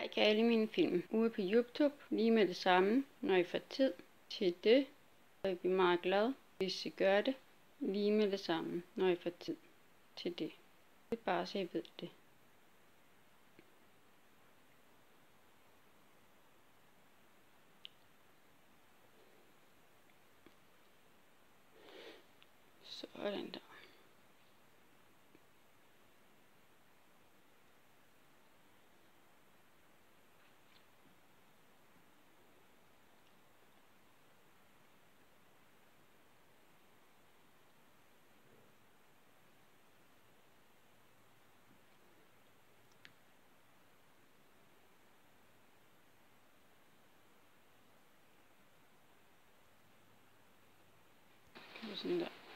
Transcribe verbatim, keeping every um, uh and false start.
like alle mine film ude på YouTube lige med det samme, når I får tid til det. Så jeg bliver meget glad, hvis I gør det lige med det samme, når I får tid til det. Det er bare så I ved det. Sådan der. Sådan der.